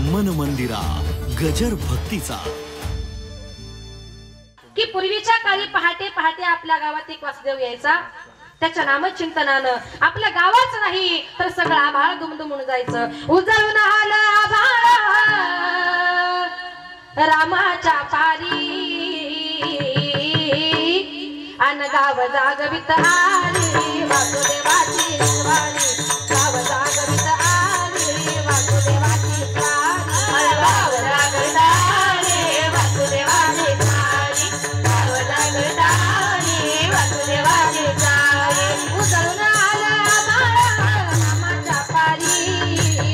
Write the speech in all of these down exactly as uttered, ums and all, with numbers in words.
मन मंदिरा गजर भक्तीचा। की पूर्वीच्या काळी पहाटे पहाटे आपल्या गावात एक वासुदेव यायचा। त्याच्या नामचिंतनानं आपल्या गावाच नाही तर सगळं आभाळ दुमदुमून जायचं। उजळून आलं आभाळ रामाच्या पारी अन गाव जागवित आली वासुदेवाची वारी। गाव जागवित आली वासुदेवाची वारी। गाव जागवित आली वासुदेवाची वारी। गाव जागवित आली वासुदेवाची वारी। उजळून आलं आभाळ रामाच्या पारी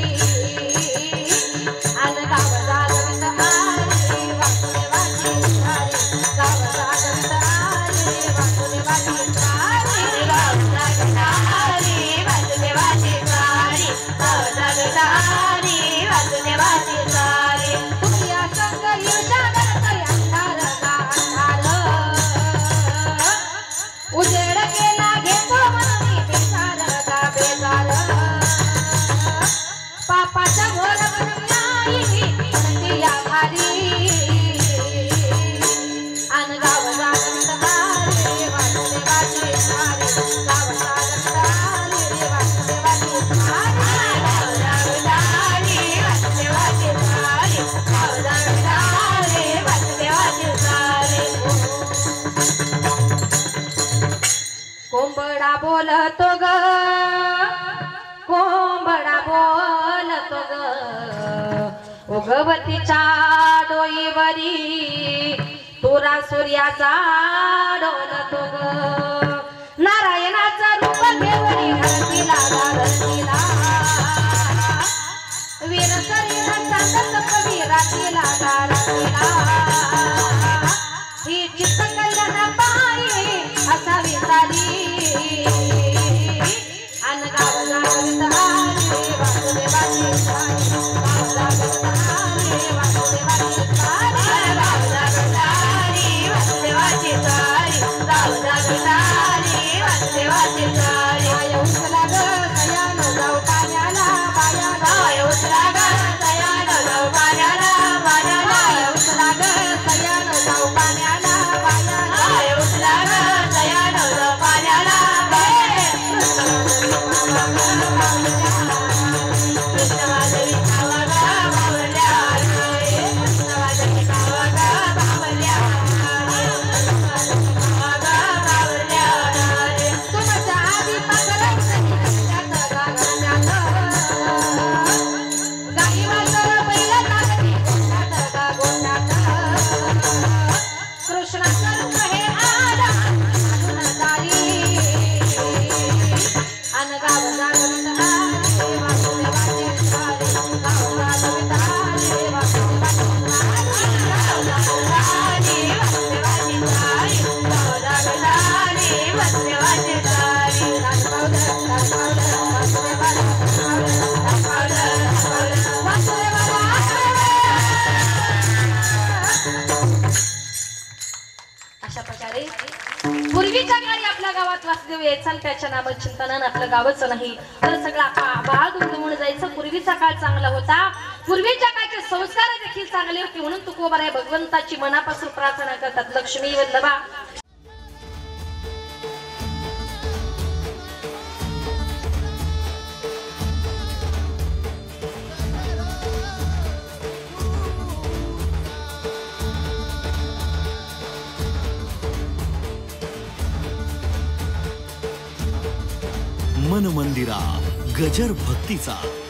अन गाव जागवित आली वासुदेवाची वारी। गाव जागवित आली वासुदेवाची वारी। गाव जागवित आली वासुदेवाची वारी। गाव जागवित आली वासुदेवाची वारी। तुझ्या संग येऊशा गणपती अंधार का अंधार उजेड केला घेतो मनी बेजार का बेजार। पापाच्या घोर बनवली नदिया भारी अन गाव जागवित आली वासुदेवाची वारी। गाव जागवित आली वासुदेवाची वारी। गाव जागवित आली वासुदेवाची वारी। गाव जागवित आली वासुदेवाची वारी। कोंबडा बोलतो ग कोंबडा बोलतो ग उगवतीच्या डोईवरी तुरा सूर्याचा डोलतो ग। नारायणाचा रूप घेवरी धरतीला धरतीला वीर शरीर चांदत कवी रातीला रातीला। ही चित्त कल्याण पायी असावी सारी अन गाव जागवित आली वासुदेवाची वारी। गाव जागवित आली वासुदेवाची वारी। गाव जागवित आली वासुदेवाची वारी। गाव जागवित आली वासुदेवाची वारी। पाय उचला ग दयानो जाऊ पाण्याला पायाला। पाय उचला ग दयानो जाऊ पाण्याला पायाला। पाय उचला ग दयानो जाऊ पाण्याला पायाला। पाय उचला ग दयानो जाऊ पाण्याला पूर्वीच्या काळी आपल्या गावात वासुदेव यायचा आणि त्याच्या नामचिंतनानं आपलं गावच नाही तर सगळा आभाळ दुमदुमून जायचं। पूर्वीचा काळ चांगला होता। पूर्वीच्या काळचे संस्कार देखील चांगले होते म्हणून तुकोबाराय भगवंताची मनापासून प्रार्थना करतात। लक्ष्मी वल्लभा मन मंदिरा गजर भक्तीचा।